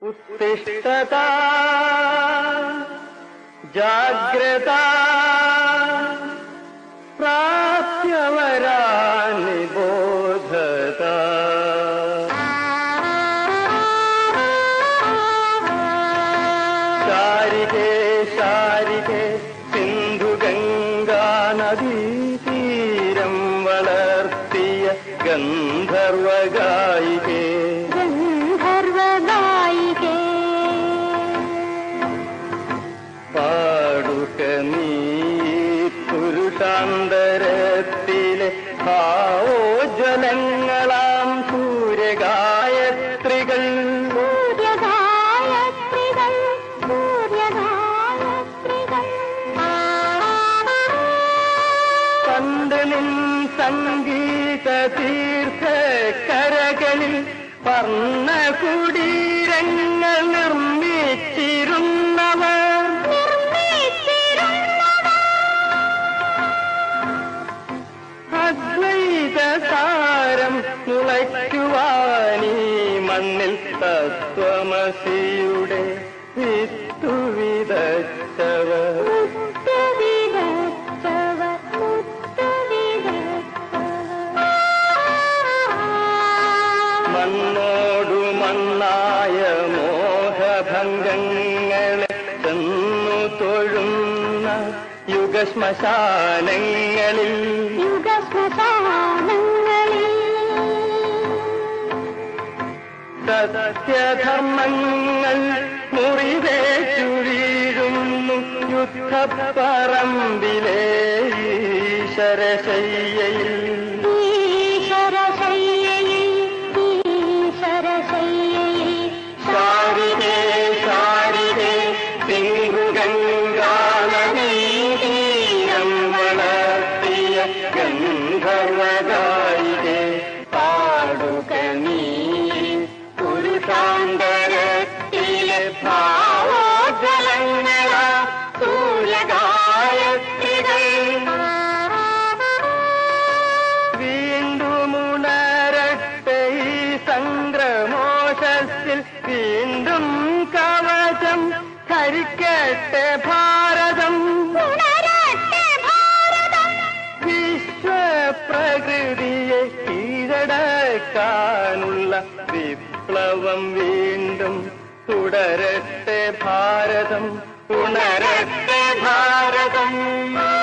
उत्तिष्ठता जाग्रता प्राप्यवरानि बोधता। शारिके शारिके सिन्धुगङ्गा नदीतीरं വളർത്തിയ ഗന്ധർവഗായികേ പാടുക നീ പുരുഷാന്തരത്തിലെ ഭാവോജ്വലങ്ങളാം സൂര്യഗായത്രികൾ. പണ്ട് നിൻ സംഗീത തീർത്ഥക്കരകളിൽ വർണ്ണകുടീരങ്ങൾ നിർമ്മിച്ചിരുന്നവർ. അദ്വൈതസാരം മുളയ്ക്കുവാനീ മണ്ണിൽ തത്വമസിയുടെ വിത്തു വിതച്ചവർ. മണ്ണോടു മണ്ണായ മോഹഭംഗങ്ങളെ ചെന്നു തൊഴുന്ന യുഗശ്മശാനങ്ങളിൽ സത്യധർമ്മങ്ങൾ മുറിവേറ്റു വീഴുന്നു യുദ്ധപ്പറമ്പിലെ ഈശ്വരശയ്യയിൽ. ശാരികേ ശാരികേ സിന്ധുഗംഗാ നദീതീരം വളർത്തിയ ഗന്ധർവഗായികേ പാടുക നീ പുരുഷാന്തരത്തിലെ ഭാവോജ്വലങ്ങളാ സൂര്യഗായത്രികൾ. വീണ്ടുമുണരട്ടെ ഈ സംഗ്രമോഷത്തിൽ വീണ്ടും കവചം ധരിക്കട്ടെ ഭാരതം. വിശ്വപ്രകൃതിയെ കീഴടക്കാനുള്ള വിപ്ലവം വീണ്ടും തുടരട്ടെ ഭാരതം, ഉണരട്ടെ ഭാരതം.